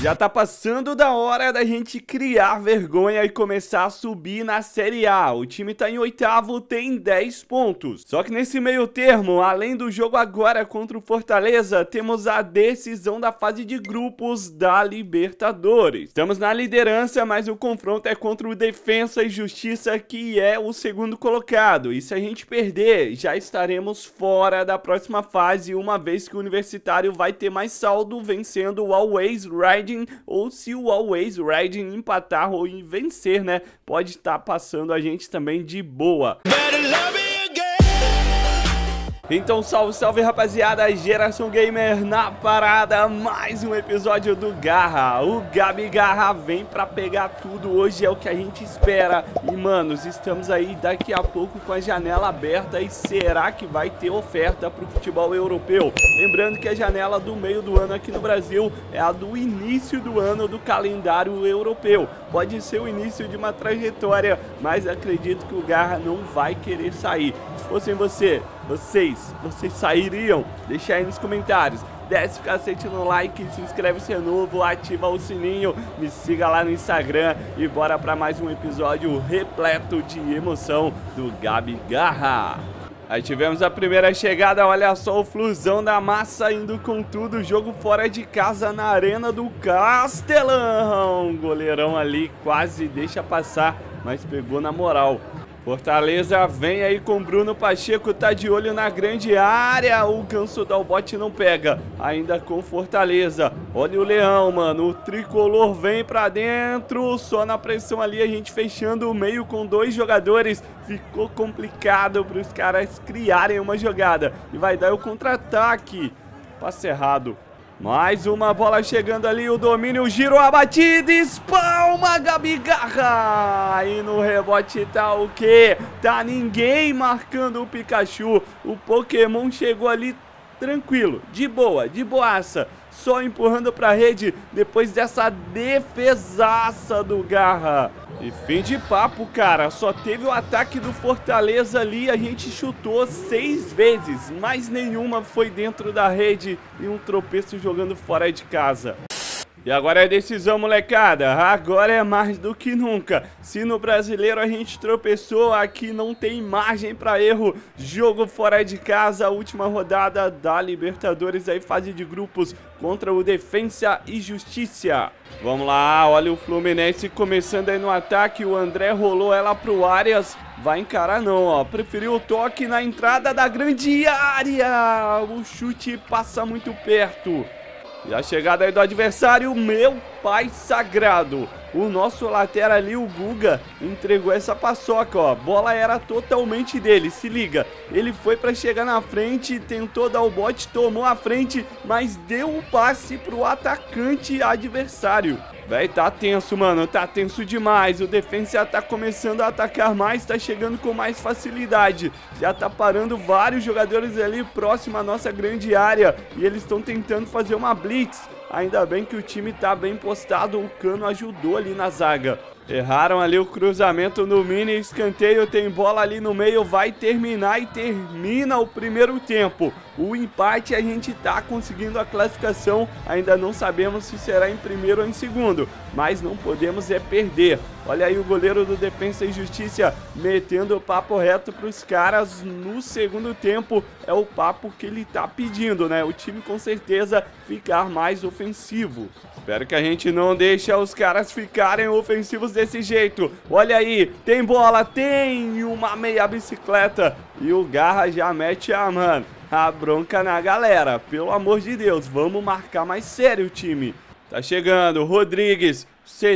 Já tá passando da hora da gente criar vergonha e começar a subir na Série A. O time tá em oitavo, tem 10 pontos. Só que nesse meio termo, além do jogo agora contra o Fortaleza, temos a decisão da fase de grupos da Libertadores. Estamos na liderança, mas o confronto é contra o Defensa e Justiça, que é o segundo colocado. E se a gente perder, já estaremos fora da próxima fase, uma vez que o Universitário vai ter mais saldo vencendo o Always Riding, ou se o Always Riding empatar ou vencer, né, pode estar passando a gente também de boa. Então salve, salve rapaziada, Geração Gamer na parada, mais um episódio do Garra. O Gabi Garra vem pra pegar tudo, hoje é o que a gente espera. E manos, estamos aí daqui a pouco com a janela aberta e será que vai ter oferta pro futebol europeu? Lembrando que a janela do meio do ano aqui no Brasil é a do início do ano do calendário europeu. Pode ser o início de uma trajetória, mas acredito que o Garra não vai querer sair. Se fossem vocês sairiam? Deixa aí nos comentários. Desce o cacete no like, se inscreve se é novo, ativa o sininho, me siga lá no Instagram e bora pra mais um episódio repleto de emoção do Gabi Garra. Aí tivemos a primeira chegada, olha só o Flusão da massa indo com tudo, jogo fora de casa na Arena do Castelão. Goleirão ali quase deixa passar, mas pegou na moral. Fortaleza vem aí com Bruno Pacheco, tá de olho na grande área, o Ganso dá o bote, não pega, ainda com Fortaleza. Olha o Leão, mano, o tricolor vem pra dentro, só na pressão ali, a gente fechando o meio com dois jogadores, ficou complicado pros caras criarem uma jogada, e vai dar o contra-ataque, passe errado. Mais uma bola chegando ali, o domínio, o giro, a batida, espalma, Gabi Garra. E no rebote tá o quê? Tá ninguém marcando o Pikachu. O Pokémon chegou ali tranquilo, de boa, de boaça. Só empurrando pra rede depois dessa defesaça do Garra. E fim de papo, cara. Só teve o ataque do Fortaleza ali. A gente chutou 6 vezes, mas nenhuma foi dentro da rede. E um tropeço jogando fora de casa. E agora é decisão, molecada. Agora é mais do que nunca. Se no Brasileiro a gente tropeçou, aqui não tem margem para erro. Jogo fora de casa, última rodada da Libertadores, aí fase de grupos contra o Defensa e Justiça. Vamos lá, olha o Fluminense começando aí no ataque. O André rolou ela pro Arias. Vai encarar não, ó. Preferiu o toque na entrada da grande área. O chute passa muito perto. E a chegada aí do adversário, meu pai sagrado. O nosso lateral ali, o Guga, entregou essa paçoca, ó. Bola era totalmente dele, se liga. Ele foi pra chegar na frente, tentou dar o bote, tomou a frente, mas deu um passe pro atacante adversário. Véi, tá tenso, mano, tá tenso demais. O Defensa tá começando a atacar mais, tá chegando com mais facilidade. Já tá parando vários jogadores ali próximo à nossa grande área. E eles estão tentando fazer uma blitz. Ainda bem que o time tá bem postado, o Cano ajudou ali na zaga. Erraram ali o cruzamento no mini escanteio, tem bola ali no meio, vai terminar e termina o primeiro tempo. O empate, a gente tá conseguindo a classificação, ainda não sabemos se será em primeiro ou em segundo, mas não podemos é perder. Olha aí o goleiro do Defensa e Justiça metendo o papo reto pros caras no segundo tempo, é o papo que ele tá pedindo, né? O time com certeza ficar mais ofensivo. Espero que a gente não deixe os caras ficarem ofensivos desse jeito. Olha aí, tem bola, tem uma meia bicicleta. E o Garra já mete a bronca na galera. Pelo amor de Deus, vamos marcar mais sério o time. Tá chegando, Rodrigues.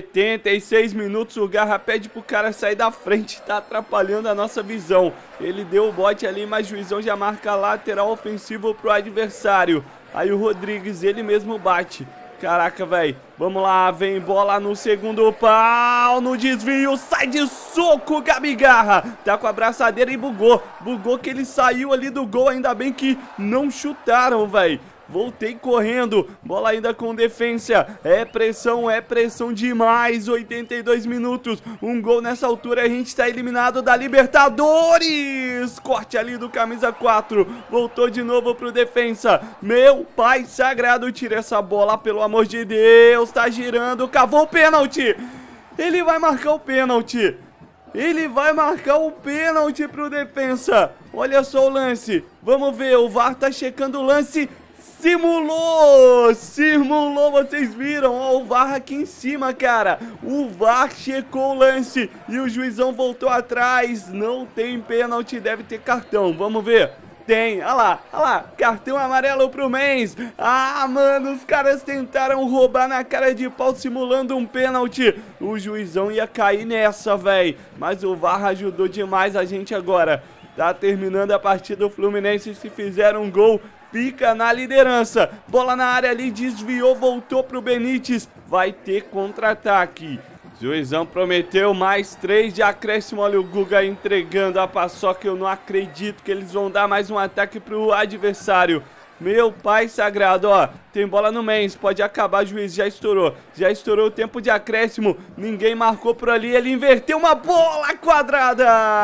76 minutos, o Garra pede pro cara sair da frente, tá atrapalhando a nossa visão. Ele deu o bote ali, mas o juizão já marca lateral ofensivo pro adversário. Aí o Rodrigues, ele mesmo bate. Caraca, velho. Vamos lá, vem bola no segundo pau, no desvio, sai de soco, Gabi Garra. Tá com a braçadeira e bugou. Bugou que ele saiu ali do gol, ainda bem que não chutaram, velho. voltei correndo, bola ainda com defensa, é pressão demais, 82 minutos, um gol nessa altura, a gente tá eliminado da Libertadores, corte ali do camisa 4, voltou de novo pro defensa, meu pai sagrado, tira essa bola, pelo amor de Deus, tá girando, cavou o pênalti, ele vai marcar o pênalti. Ele vai marcar o pênalti pro defensa. Olha só o lance. Vamos ver, o VAR tá checando o lance. Simulou, vocês viram, ó, o VAR aqui em cima, cara. O VAR checou o lance e o juizão voltou atrás. Não tem pênalti, deve ter cartão, vamos ver. Tem, olha lá, cartão amarelo pro Mens. Ah, mano, os caras tentaram roubar na cara de pau simulando um pênalti. O juizão ia cair nessa, velho. Mas o VAR ajudou demais a gente agora. Tá terminando a partida, o Fluminense, se fizer um gol, fica na liderança. Bola na área ali, desviou, voltou pro Benítez. Vai ter contra-ataque. Juizão prometeu mais 3 de acréscimo, olha o Guga entregando a paçoca, eu não acredito que eles vão dar mais um ataque pro adversário. Meu pai sagrado, ó, tem bola no Mens, pode acabar, juiz, já estourou o tempo de acréscimo, ninguém marcou por ali, ele inverteu uma bola quadrada,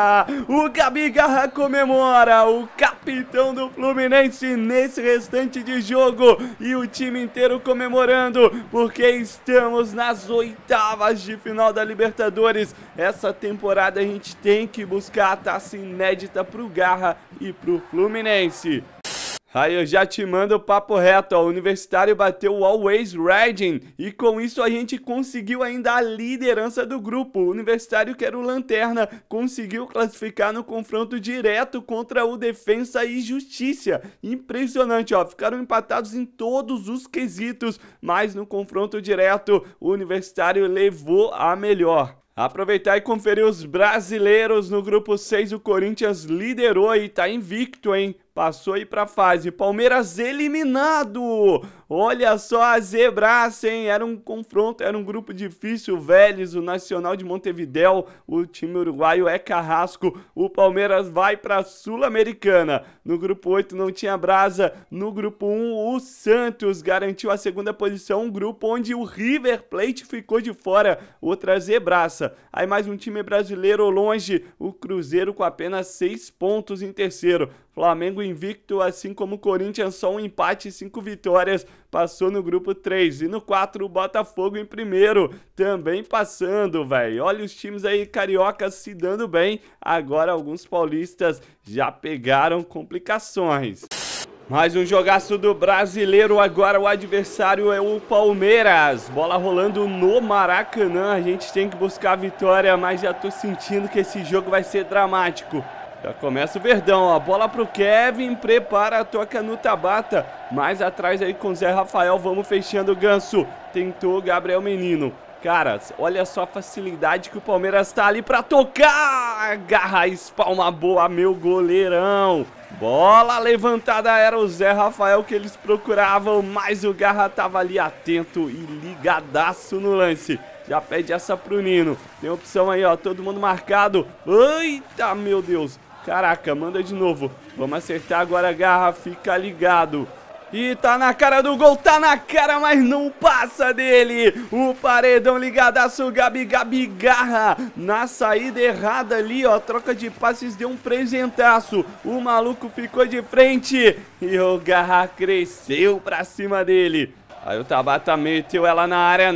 o Gabigarra comemora, o capitão do Fluminense nesse restante de jogo, e o time inteiro comemorando, porque estamos nas oitavas de final da Libertadores. Essa temporada a gente tem que buscar a taça inédita pro Garra e pro Fluminense. Aí eu já te mando o papo reto, ó, o Universitário bateu o Always Ready e com isso a gente conseguiu ainda a liderança do grupo. O Universitário, que era o Lanterna, conseguiu classificar no confronto direto contra o Defensa e Justiça. Impressionante, ó, ficaram empatados em todos os quesitos, mas no confronto direto o Universitário levou a melhor. Aproveitar e conferir os brasileiros no grupo 6, o Corinthians liderou e tá invicto, hein? Passou aí pra fase. Palmeiras eliminado. Olha só a zebraça, hein? Era um confronto, era um grupo difícil. Vélez, o Nacional de Montevidéu, o time uruguaio é carrasco. O Palmeiras vai pra Sul-Americana. No grupo 8 não tinha brasa. No grupo 1, o Santos garantiu a segunda posição. Um grupo onde o River Plate ficou de fora. Outra zebraça. Aí mais um time brasileiro longe. O Cruzeiro com apenas 6 pontos em terceiro. Flamengo invicto, assim como o Corinthians, só um empate e 5 vitórias, passou no grupo 3. E no 4, o Botafogo em primeiro, também passando, velho. Olha os times aí cariocas se dando bem, agora alguns paulistas já pegaram complicações. Mais um jogaço do brasileiro, agora o adversário é o Palmeiras. Bola rolando no Maracanã, a gente tem que buscar a vitória, mas já tô sentindo que esse jogo vai ser dramático. Já começa o Verdão, ó, bola pro Kevin, prepara, toca no Tabata, mais atrás aí com o Zé Rafael, vamos fechando o Ganso, tentou o Gabriel Menino. Cara, olha só a facilidade que o Palmeiras tá ali pra tocar, garra, espalma boa, meu goleirão. Bola levantada, era o Zé Rafael que eles procuravam, mas o Garra tava ali atento e ligadaço no lance. Já pede essa pro Nino, tem opção aí, ó, todo mundo marcado. Eita, meu Deus. Caraca, manda de novo. Vamos acertar agora, Garra, fica ligado. E tá na cara do gol, tá na cara, mas não passa dele. O paredão ligadaço, Gabi Garra. Na saída errada ali, ó, troca de passes, deu um presentaço. O maluco ficou de frente e o Garra cresceu pra cima dele. Aí o Tabata meteu ela na área,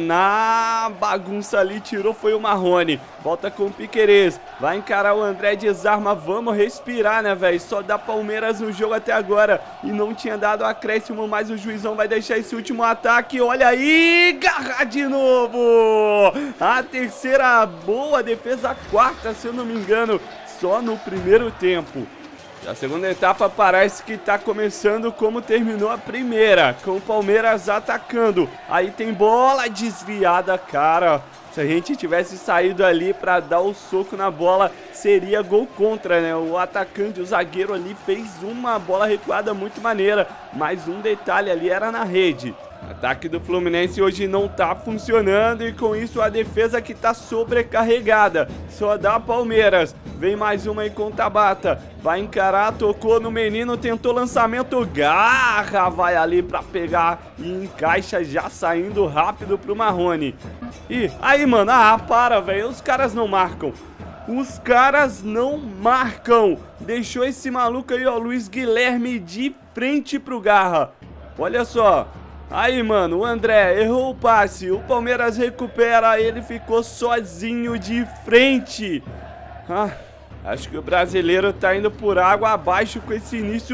na bagunça ali, tirou, foi o Marrone. Volta com o Piquerez, vai encarar o André, desarma, vamos respirar, né, velho? Só dá Palmeiras no jogo até agora e não tinha dado acréscimo, mas o juizão vai deixar esse último ataque, olha aí, Garra de novo! A terceira boa defesa, a quarta, se eu não me engano, só no primeiro tempo. A segunda etapa parece que tá começando como terminou a primeira, com o Palmeiras atacando. Aí tem bola desviada, cara. Se a gente tivesse saído ali pra dar o soco na bola, seria gol contra, né? O atacante, o zagueiro ali fez uma bola recuada muito maneira, mas um detalhe ali era na rede. O ataque do Fluminense hoje não tá funcionando e com isso a defesa que tá sobrecarregada. Só dá Palmeiras. Vem mais uma aí com Tabata. Vai encarar, tocou no menino, tentou lançamento. Garra vai ali pra pegar e encaixa já saindo rápido pro Marrone. E aí, mano, para, velho. Os caras não marcam. Os caras não marcam. Deixou esse maluco aí, ó, Luiz Guilherme, de frente pro Garra. Olha só. Aí, mano, o André errou o passe. O Palmeiras recupera. Ele ficou sozinho de frente. Acho que o brasileiro tá indo por água abaixo com esse início.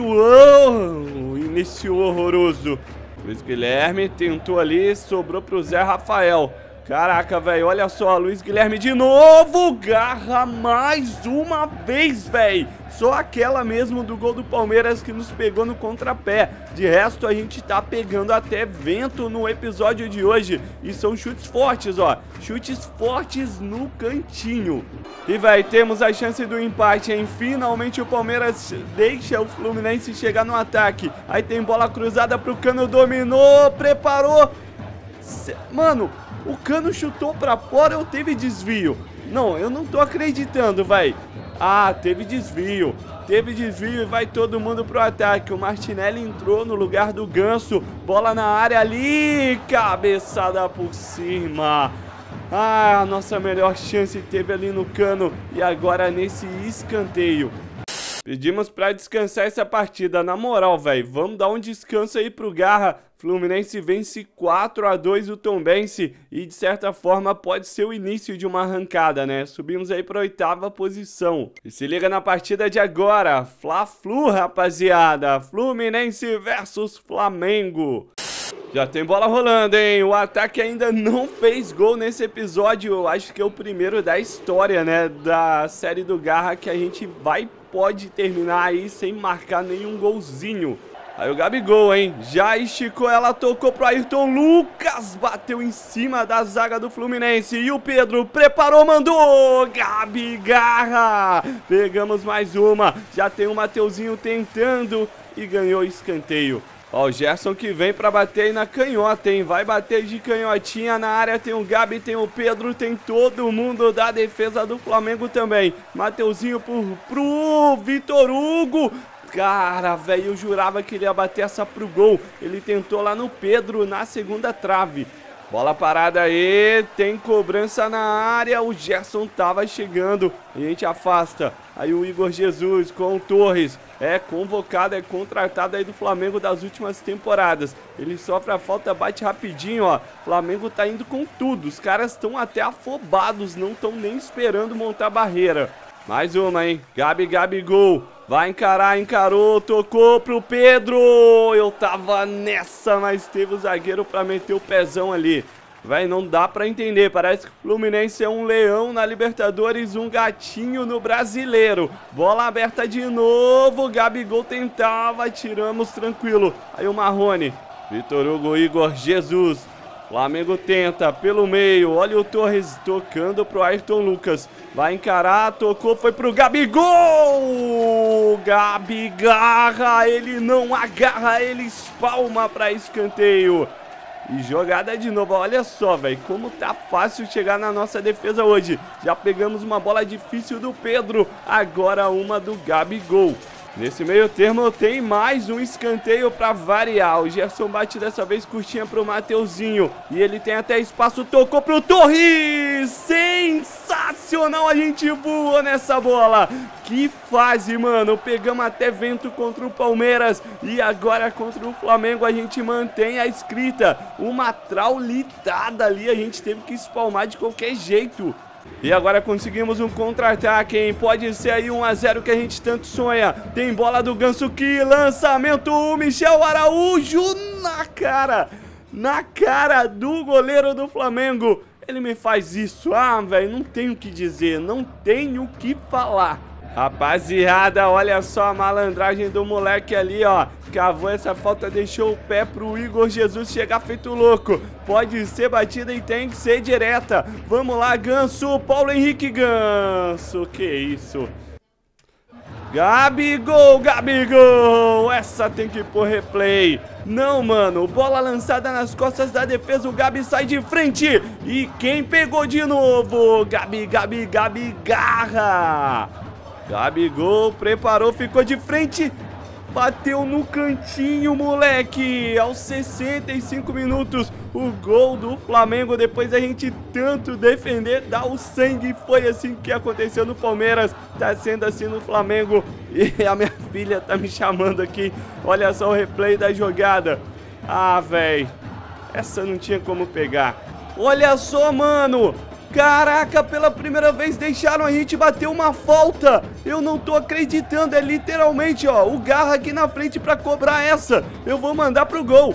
Início horroroso. Luiz Guilherme tentou ali, sobrou pro Zé Rafael. Caraca, velho, olha só, Luiz Guilherme de novo, Garra mais uma vez, velho. Só aquela mesmo do gol do Palmeiras que nos pegou no contrapé. De resto, a gente tá pegando até vento no episódio de hoje. E são chutes fortes, ó. Chutes fortes no cantinho. E, velho, temos a chance do empate, hein? Finalmente o Palmeiras deixa o Fluminense chegar no ataque. Aí tem bola cruzada pro Cano, dominou, preparou. Mano, o Cano chutou pra fora ou teve desvio? Não, eu não tô acreditando, vai. Teve desvio. Teve desvio e vai todo mundo pro ataque. O Martinelli entrou no lugar do Ganso. Bola na área ali. Cabeçada por cima. A nossa melhor chance teve ali no Cano. E agora nesse escanteio. Pedimos pra descansar essa partida. Na moral, velho, vamos dar um descanso aí pro Garra. Fluminense vence 4-2 o Tombense e de certa forma pode ser o início de uma arrancada, né? Subimos aí pra 8ª posição. E se liga na partida de agora, Fla-Flu, rapaziada. Fluminense versus Flamengo. Já tem bola rolando, hein? O ataque ainda não fez gol nesse episódio. Eu acho que é o primeiro da história, né? Da série do Garra que a gente pode terminar aí sem marcar nenhum golzinho. Aí o Gabigol, hein? Já esticou ela, tocou pro Ayrton Lucas. Bateu em cima da zaga do Fluminense. E o Pedro preparou, mandou. Gabi Garra. Pegamos mais uma. Já tem o Mateuzinho tentando e ganhou escanteio. Ó, o Gerson que vem pra bater aí na canhota, hein? Vai bater de canhotinha na área. Tem o Gabi, tem o Pedro, tem todo mundo da defesa do Flamengo também. Mateuzinho pro Vitor Hugo. Cara, velho, eu jurava que ele ia bater essa pro gol. Ele tentou lá no Pedro, na segunda trave. Bola parada aí, tem cobrança na área, o Gerson tava chegando. E a gente afasta. Aí o Igor Jesus com o Torres. É convocado, é contratado aí do Flamengo das últimas temporadas. Ele sofre a falta, bate rapidinho, ó. Flamengo tá indo com tudo. Os caras estão até afobados, não estão nem esperando montar barreira. Mais uma, hein? Gabigol. Vai encarar, encarou, tocou pro Pedro. Eu tava nessa, mas teve o zagueiro pra meter o pezão ali. Véi, não dá pra entender. Parece que o Fluminense é um leão na Libertadores, um gatinho no Brasileiro. Bola aberta de novo. Gabigol tentava, tiramos tranquilo. Aí o Marrone. Vitor Hugo, Igor Jesus. Flamengo tenta pelo meio, olha o Torres tocando pro Ayrton Lucas. Vai encarar, tocou, foi pro Gabigol! Gabi Garra, ele não agarra, ele espalma pra escanteio. E jogada de novo, olha só, velho, como tá fácil chegar na nossa defesa hoje. Já pegamos uma bola difícil do Pedro, agora uma do Gabigol. Nesse meio termo tem mais um escanteio para variar. O Gerson bate dessa vez curtinha pro Mateuzinho. E ele tem até espaço, tocou pro Torres! Sensacional, a gente voou nessa bola. Que fase, mano. Pegamos até vento contra o Palmeiras. E agora contra o Flamengo a gente mantém a escrita. Uma traulitada ali, a gente teve que espalmar de qualquer jeito. E agora conseguimos um contra-ataque, hein? Pode ser aí 1 a 0 que a gente tanto sonha. Tem bola do Ganso, que lançamento, o Michel Araújo na cara do goleiro do Flamengo. Ele me faz isso, velho, não tenho o que dizer, não tenho o que falar. Rapaziada, olha só a malandragem do moleque ali, ó. Cavou essa falta, deixou o pé pro Igor Jesus chegar feito louco. Pode ser batida e tem que ser direta. Vamos lá, Ganso, Paulo Henrique Ganso. Que isso? Gabigol, Gabigol, essa tem que ir por replay. Não, mano, bola lançada nas costas da defesa, o Gabi sai de frente. E quem pegou de novo? Gabi, garra. Gabigol preparou, ficou de frente. Bateu no cantinho, moleque. Aos 65 minutos, o gol do Flamengo. Depois da gente tanto defender, dá o sangue. Foi assim que aconteceu no Palmeiras. Tá sendo assim no Flamengo. E a minha filha tá me chamando aqui. Olha só o replay da jogada. Ah, velho. Essa não tinha como pegar. Olha só, mano. Caraca, pela primeira vez deixaram a gente bater uma falta. Eu não tô acreditando, é literalmente, ó, o Garra aqui na frente pra cobrar essa. Eu vou mandar pro gol,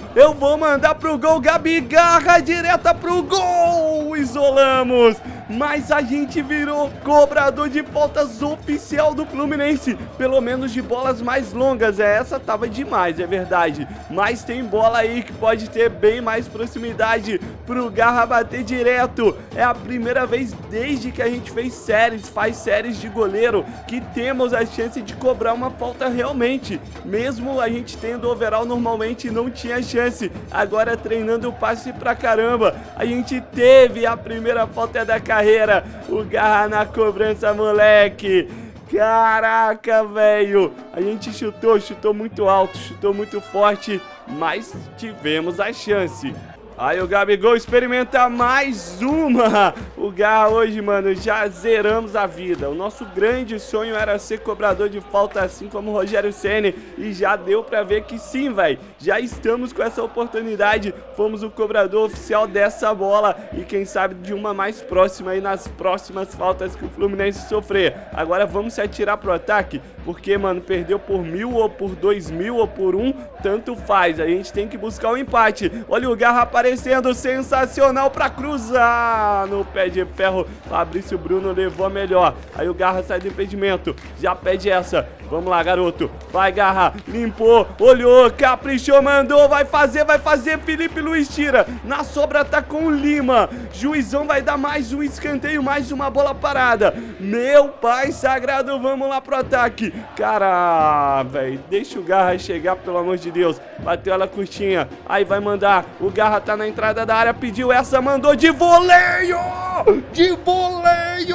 Gabi Garra direta pro gol. Isolamos, mas a gente virou cobrador de faltas oficial do Fluminense. Pelo menos de bolas mais longas, essa tava demais, é verdade. Mas tem bola aí que pode ter bem mais proximidade pro Garra bater direto. É a primeira vez desde que a gente faz séries de goleiro que temos a chance de cobrar uma falta realmente. Mesmo a gente tendo overall, normalmente não tinha chance. Agora treinando o passe pra caramba, a gente teve a primeira falta da carreira. O Garra na cobrança, moleque. Caraca, velho. A gente chutou muito alto, chutou muito forte, mas tivemos a chance. Aí o Gabigol experimenta mais uma. O Garra hoje, mano, já zeramos a vida. O nosso grande sonho era ser cobrador de falta assim como o Rogério Ceni. E já deu pra ver que sim, velho. Já estamos com essa oportunidade. Fomos o cobrador oficial dessa bola. E quem sabe de uma mais próxima aí nas próximas faltas que o Fluminense sofrer. Agora vamos se atirar pro ataque. Porque, mano, perdeu por 1000 ou por 2000 ou por 1, tanto faz. A gente tem que buscar o empate. Olha o Garra aparecendo, sensacional pra cruzar no pé de ferro. Fabrício Bruno levou a melhor. Aí o Garra sai do impedimento, já pede essa. Vamos lá, garoto. Vai, Garra. Limpou, olhou, caprichou, mandou. Vai fazer. Felipe Luiz tira. Na sobra tá com o Lima. Juizão vai dar mais um escanteio, mais uma bola parada. Meu pai sagrado, vamos lá pro ataque. Cara, velho, deixa o Garra chegar, pelo amor de Deus. Bateu ela curtinha. Aí vai mandar. O Garra tá na entrada da área, pediu essa, mandou de voleio! De voleio!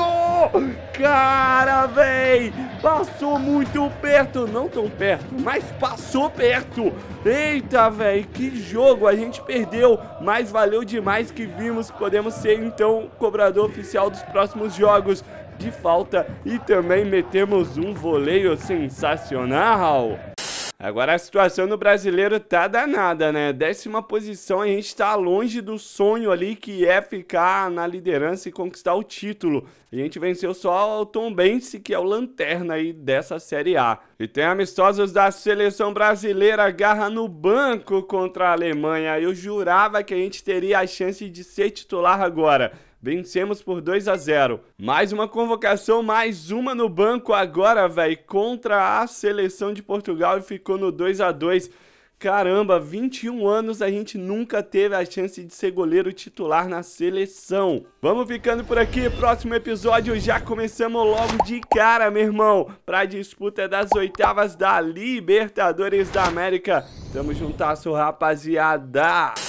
Cara, véi, passou muito perto. Não tão perto, mas passou perto. Eita, véi, que jogo. A gente perdeu, mas valeu demais que vimos que podemos ser, então, cobrador oficial dos próximos jogos de falta. E também metemos um voleio sensacional. Agora a situação no brasileiro tá danada, né? 10ª posição, a gente tá longe do sonho ali, que é ficar na liderança e conquistar o título. A gente venceu só o Tombense, que é o lanterna aí dessa Série A. E tem amistosos da seleção brasileira, Garra no banco contra a Alemanha. Eu jurava que a gente teria a chance de ser titular agora. Vencemos por 2-0. Mais uma convocação, mais uma no banco agora, velho, contra a seleção de Portugal e ficou no 2-2. Caramba, 21 anos a gente nunca teve a chance de ser goleiro titular na seleção. Vamos ficando por aqui, próximo episódio já começamos logo de cara, meu irmão, pra disputa das oitavas da Libertadores da América. Tamo juntasso, rapaziada.